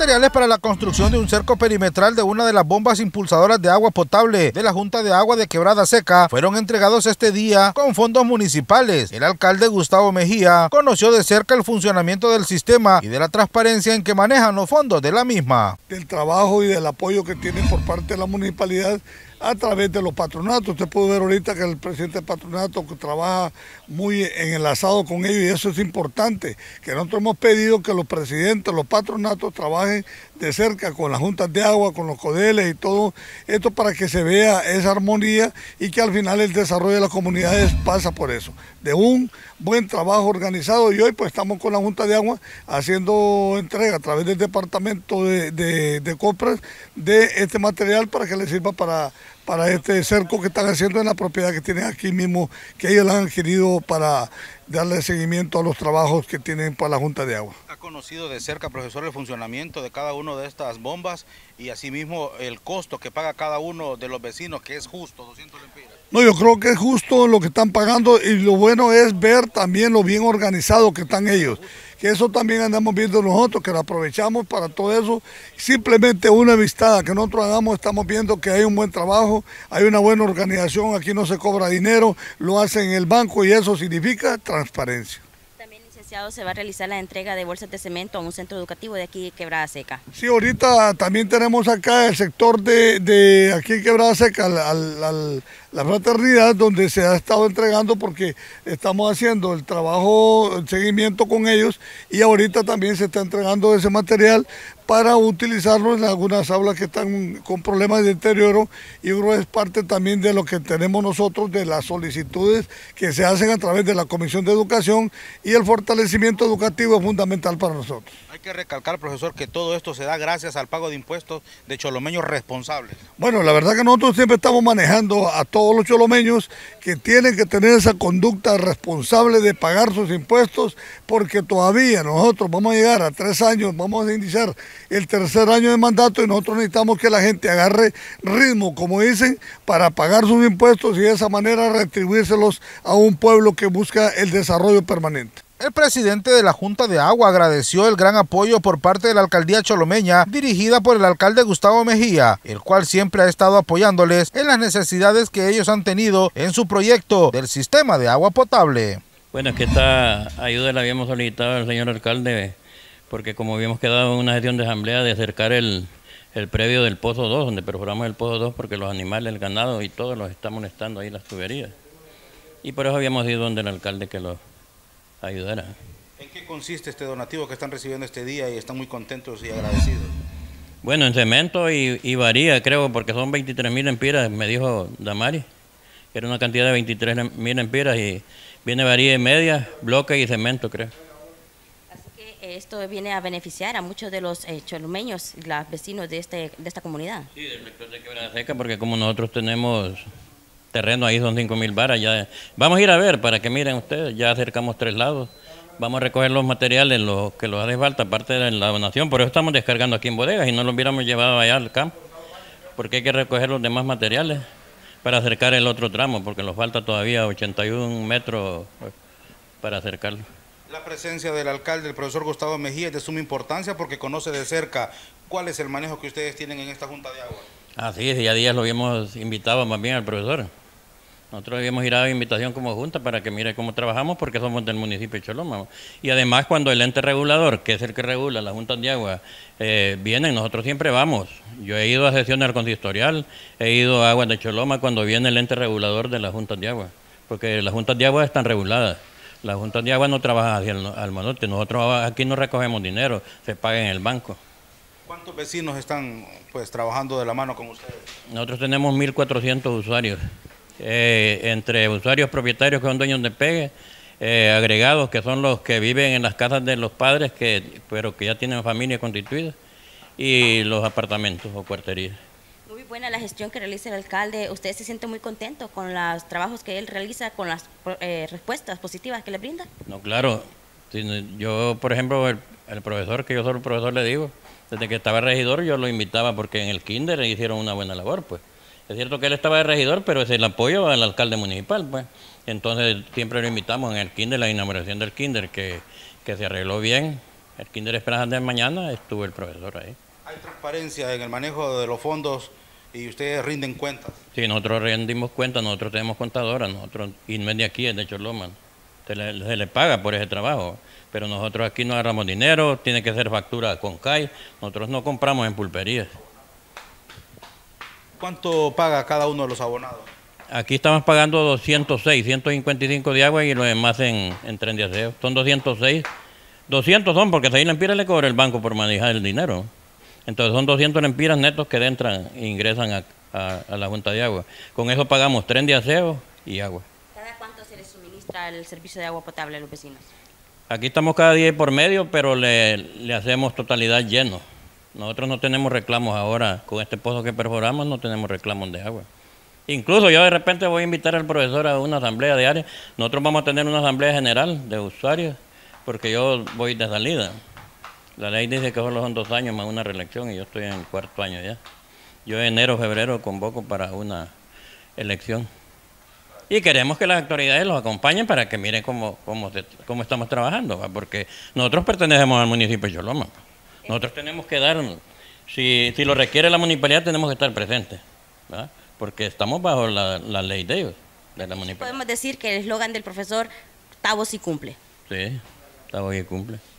Materiales para la construcción de un cerco perimetral de una de las bombas impulsadoras de agua potable de la Junta de Agua de Quebrada Seca fueron entregados este día con fondos municipales. El alcalde Gustavo Mejía conoció de cerca el funcionamiento del sistema y de la transparencia en que manejan los fondos de la misma. Del trabajo y del apoyo que tienen por parte de la municipalidad a través de los patronatos. Usted puede ver ahorita que el presidente del patronato trabaja muy enlazado con ellos y eso es importante, que nosotros hemos pedido que los presidentes, los patronatos trabajen de cerca con las juntas de agua, con los codeles y todo esto para que se vea esa armonía y que al final el desarrollo de las comunidades pasa por eso, de un buen trabajo organizado. Y hoy pues estamos con la Junta de Agua haciendo entrega a través del departamento de compras de este material para que les sirva para este cerco que están haciendo en la propiedad que tienen aquí mismo, que ellos la han adquirido para darle seguimiento a los trabajos que tienen para la Junta de Agua. ¿Ha conocido de cerca, profesor, el funcionamiento de cada una de estas bombas y asimismo el costo que paga cada uno de los vecinos, que es justo, 200 lempiras? No, yo creo que es justo lo que están pagando y lo bueno es ver también lo bien organizado que están ellos. Que eso también andamos viendo nosotros, que lo aprovechamos para todo eso. Simplemente una vistada que nosotros hagamos, estamos viendo que hay un buen trabajo, hay una buena organización, aquí no se cobra dinero, lo hacen en el banco y eso significa transparencia. También, licenciado, se va a realizar la entrega de bolsas de cemento a un centro educativo de aquí, Quebrada Seca. Sí, ahorita también tenemos acá el sector de aquí en Quebrada Seca, la fraternidad, donde se ha estado entregando porque estamos haciendo el trabajo, el seguimiento con ellos y ahorita también se está entregando ese material para utilizarlo en algunas aulas que están con problemas de deterioro y uno es parte también de lo que tenemos nosotros, de las solicitudes que se hacen a través de la Comisión de Educación y el fortalecimiento educativo es fundamental para nosotros. Hay que recalcar, profesor, que todo esto se da gracias al pago de impuestos de cholomeños responsables. Bueno, la verdad que nosotros siempre estamos manejando a todos los cholomeños que tienen que tener esa conducta responsable de pagar sus impuestos, porque todavía nosotros vamos a llegar a 3 años, vamos a iniciar el tercer año de mandato y nosotros necesitamos que la gente agarre ritmo, como dicen, para pagar sus impuestos y de esa manera retribuírselos a un pueblo que busca el desarrollo permanente. El presidente de la Junta de Agua agradeció el gran apoyo por parte de la alcaldía cholomeña dirigida por el alcalde Gustavo Mejía, el cual siempre ha estado apoyándoles en las necesidades que ellos han tenido en su proyecto del sistema de agua potable. Bueno, es que esta ayuda la habíamos solicitado al señor alcalde porque como habíamos quedado en una sesión de asamblea de acercar el predio del Pozo 2, donde perforamos el Pozo 2 porque los animales, el ganado y todo los está molestando ahí las tuberías. Y por eso habíamos ido donde el alcalde que los ayudara. ¿En qué consiste este donativo que están recibiendo este día y están muy contentos y agradecidos? Bueno, en cemento y varía, creo, porque son 23.000 empiras, me dijo Damari. Era una cantidad de 23.000 empiras y viene varía y media, bloque y cemento, creo. Así que esto viene a beneficiar a muchos de los cholomeños, los vecinos de esta comunidad. Sí, del sector de Quebrada Seca, porque como nosotros tenemos terreno ahí, son 5.000 varas, ya vamos a ir a ver para que miren ustedes, ya acercamos 3 lados, vamos a recoger los materiales, los que los hace falta, aparte de la donación, por eso estamos descargando aquí en bodegas y no los hubiéramos llevado allá al campo, porque hay que recoger los demás materiales para acercar el otro tramo, porque nos falta todavía 81 metros para acercarlo. La presencia del alcalde, el profesor Gustavo Mejía, es de suma importancia porque conoce de cerca cuál es el manejo que ustedes tienen en esta Junta de Agua. Ah, sí, ya días lo habíamos invitado más bien al profesor. Nosotros habíamos girado invitación como junta para que mire cómo trabajamos porque somos del municipio de Choloma. Y además cuando el ente regulador, que es el que regula las juntas de agua, vienen, nosotros siempre vamos. Yo he ido a sesiones al consistorial, he ido a Aguas de Choloma cuando viene el ente regulador de las juntas de agua, porque las juntas de agua están reguladas. Las juntas de agua no trabajan hacia el manote, nosotros aquí no recogemos dinero, se paga en el banco. ¿Cuántos vecinos están pues trabajando de la mano con ustedes? Nosotros tenemos 1.400 usuarios. Entre usuarios propietarios que son dueños de pegue, agregados que son los que viven en las casas de los padres, pero que ya tienen familia constituida, y los apartamentos o cuarterías. Muy buena la gestión que realiza el alcalde. ¿Usted se siente muy contento con los trabajos que él realiza, con las respuestas positivas que le brinda? No, claro. Yo, por ejemplo, el profesor, que yo soy el profesor, le digo, desde que estaba regidor yo lo invitaba porque en el kinder hicieron una buena labor, pues. Es cierto que él estaba de regidor, pero es el apoyo al alcalde municipal, pues. Entonces siempre lo invitamos en el kinder, la inauguración del kinder, que se arregló bien, El Kinder Esperanza de mañana estuvo el profesor ahí. ¿Hay transparencia en el manejo de los fondos y ustedes rinden cuentas? Sí, nosotros rendimos cuentas, nosotros tenemos contadoras, y no es de aquí, es de Choloma. Se le paga por ese trabajo, pero nosotros aquí no agarramos dinero, tiene que ser factura con CAI, nosotros no compramos en pulperías. ¿Cuánto paga cada uno de los abonados? Aquí estamos pagando 206, 155 de agua y lo demás en tren de aseo. Son 206. 200 son porque 6 lempiras le cobra el banco por manejar el dinero. Entonces son 200 lempiras netos que entran e ingresan a la Junta de Agua. Con eso pagamos tren de aseo y agua. ¿Cada cuánto se les suministra el servicio de agua potable a los vecinos? Aquí estamos cada día y por medio, pero le hacemos totalidad lleno. Nosotros no tenemos reclamos ahora. Con este pozo que perforamos no tenemos reclamos de agua. Incluso yo de repente voy a invitar al profesor a una asamblea diaria. Nosotros vamos a tener una asamblea general de usuarios, porque yo voy de salida. La ley dice que solo son 2 años más una reelección y yo estoy en el 4º año ya. Yo en enero, febrero convoco para una elección. Y queremos que las autoridades los acompañen para que miren cómo estamos trabajando, ¿va? Porque nosotros pertenecemos al municipio de Choloma. Nosotros tenemos que dar, si lo requiere la municipalidad, tenemos que estar presentes, ¿va? Porque estamos bajo la ley de ellos, de la municipalidad. Podemos decir que el eslogan del profesor, Tavo sí cumple. Sí, Tavo sí cumple.